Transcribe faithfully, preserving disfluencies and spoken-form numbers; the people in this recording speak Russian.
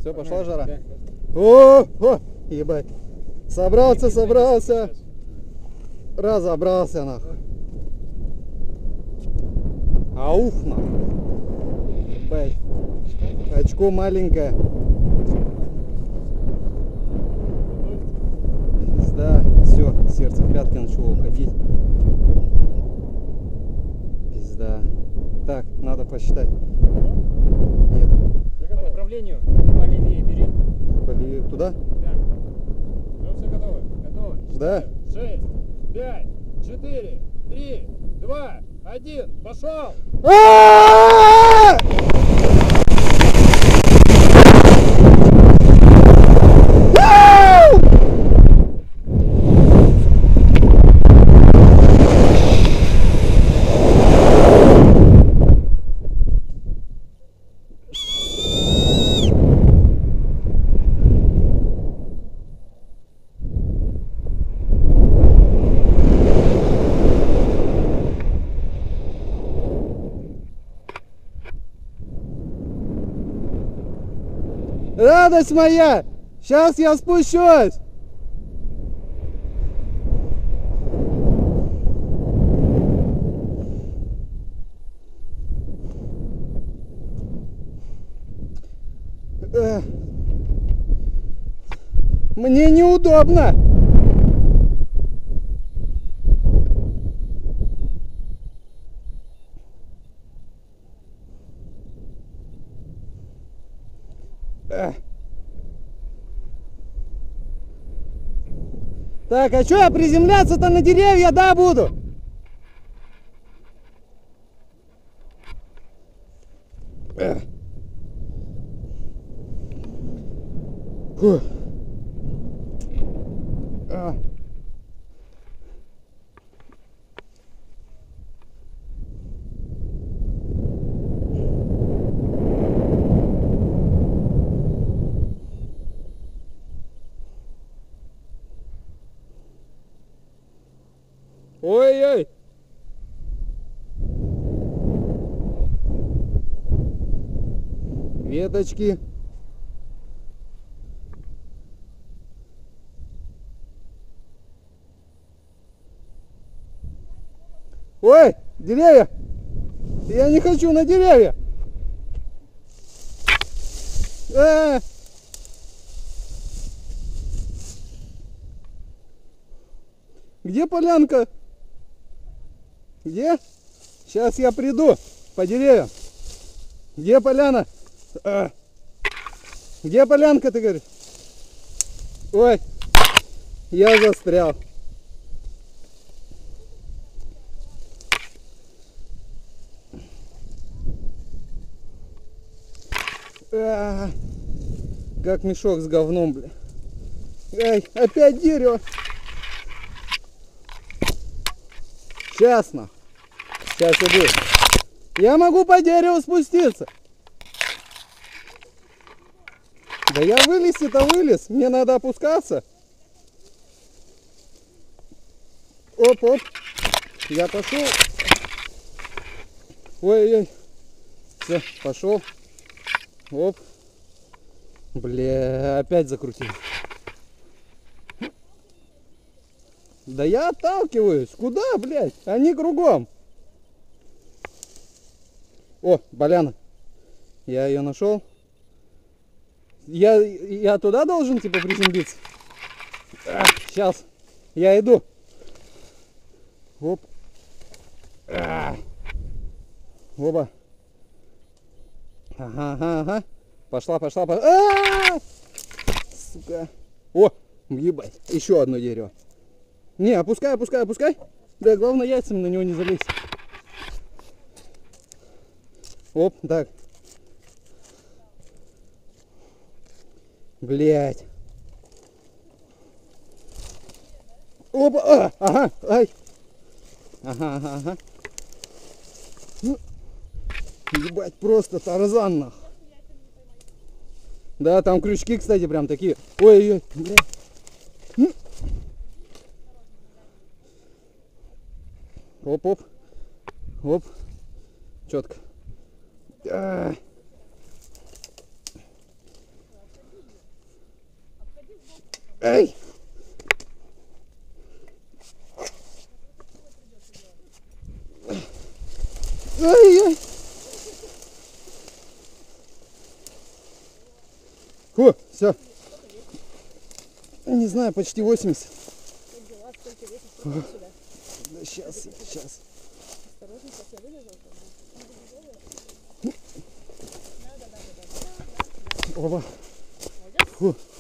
Все, пошла жара. Да. О, о, ебать. Собрался, собрался. Разобрался, нахуй. Ауф, нахуй. Ебать. Очко маленькое. Да, все, сердце в пятки начало уходить. Пизда. Так, надо посчитать. Нет. По направлению по левее бери. По левее туда? Да. Ну все готово. Готово. Да. Шесть, пять, четыре, три, два, один. Пошел! Радость моя! Сейчас я спущусь! Эх. Мне неудобно! Так, а что я приземляться-то на деревья, да, буду? Фу. А. Ой-ой! Веточки. Ой, деревья! Я не хочу на деревья! А-а-а! Где полянка? Где? Сейчас я приду по деревьям. Где поляна? А. Где полянка, ты говоришь? Ой, я застрял. А, как мешок с говном, бля. Ай, опять дерево. Сейчас, на. Сейчас иду. Я могу по дереву спуститься. Да я вылез-то вылез. Мне надо опускаться. Оп-оп. Я пошел. Ой-ой. Все, пошел. Оп. Бля, опять закрутил. Да я отталкиваюсь. Куда, блядь? Они кругом. О, поляна. Я ее нашел. Я, я туда должен, типа, приземлиться? А, сейчас. Я иду. Оп. А. Оба. Ага, ага, ага. Пошла, пошла, пошла. А-а-а! Сука. О, ебать. Еще одно дерево. Не, опускай, опускай, опускай. Да, главное яйцами на него не залезть. Оп, так. Блять. Опа, а, ага, ай. Ага, ага, ага. Ну, ебать, просто тарзан, нах. Да, там крючки, кстати, прям такие. Ой-ой-ой, блядь. Оп-оп. Оп. Четко. А. Эй! Ай-яй! Фу, все. Не знаю, почти восемьдесят. Фу. Да сейчас, сейчас. Оба. Фу.